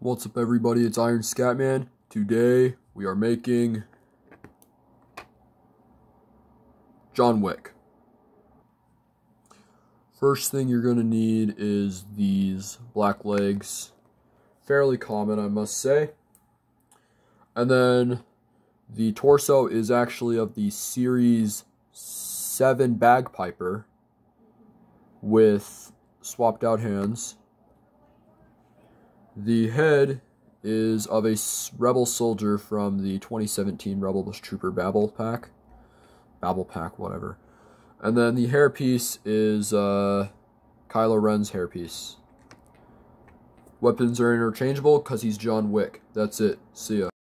What's up, everybody? It's Iron Scatman. Today we are making John Wick. First thing you're going to need is these black legs. Fairly common, I must say. And then the torso is actually of the Series 7 Bagpiper with swapped out hands. The head is of a rebel soldier from the 2017 Rebel Trooper Babel Pack, whatever. And then the hairpiece is Kylo Ren's hairpiece. Weapons are interchangeable because he's John Wick. That's it. See ya.